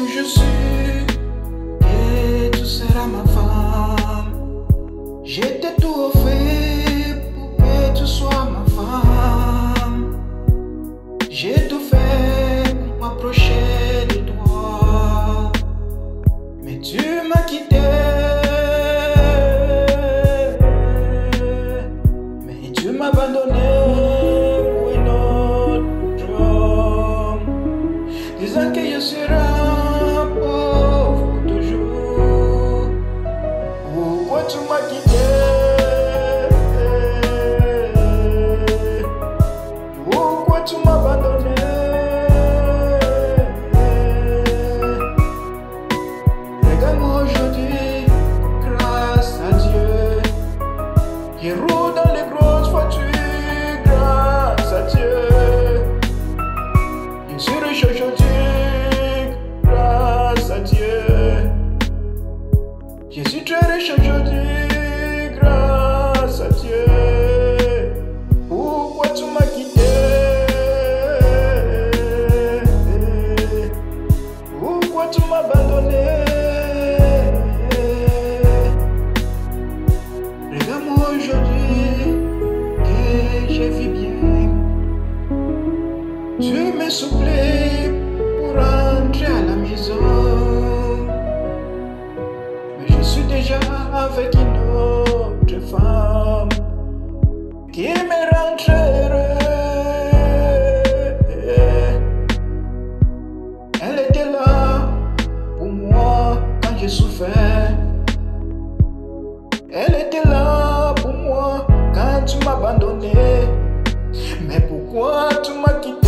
toujours su que tu seras ma femme. J'étais tout fait pour que tu sois ma femme. J'ai tout fait pour m'approcher de toi, mais tu m'as quitté. Mais tu m'as abandonné pour un autre homme, disant que je serai pauvre pour toujours. Pourquoi tu m'as quitté? Pourquoi tu m'as abandonné? Regarde-moi aujourd'hui, grâce à Dieu. Je roule dans les grosses voitures, grâce à Dieu. Je suis riche aujourd'hui, grâce à Dieu. Je suis très riche aujourd'hui, grâce à Dieu. Pourquoi tu m'as quitté? Pourquoi tu m'as abandonné? Regarde-moi aujourd'hui que je vis bien. Tu me supplies pour rentrer à la maison, mais je suis déjà avec une autre femme qui me rend très heureux. Elle était là pour moi quand je souffrais. Elle était là pour moi quand tu m'as abandonné. Mais pourquoi tu m'as quitté?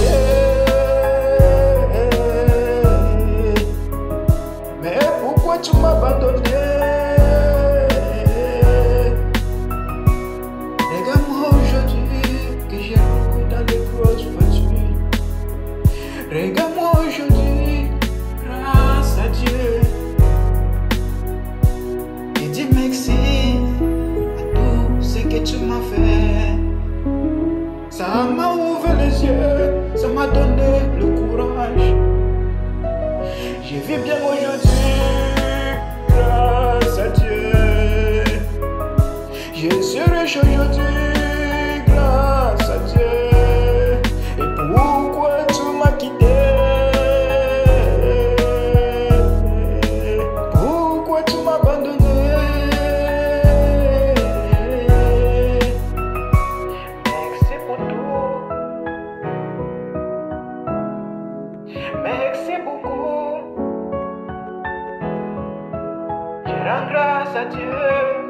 Mais pourquoi tu m'as abandonné? Regarde-moi aujourd'hui que j'ai roulé dans les grosses voitures. Regarde-moi aujourd'hui, grâce à Dieu. Et dis merci à tout ce que tu m'as fait. Ça m'a ouvert les yeux, ça m'a donné le courage. Je vis bien aujourd'hui, grâce à Dieu. Je suis riche aujourd'hui, grâce à Dieu. Et pourquoi tu m'as quitté? Pourquoi tu m'as abandonné? Merci pour tout. Merci beaucoup. Je rends grâce à Dieu.